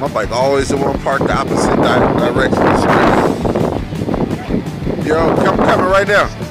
My bike always the one parked the opposite direction of the street. Yo, coming right now.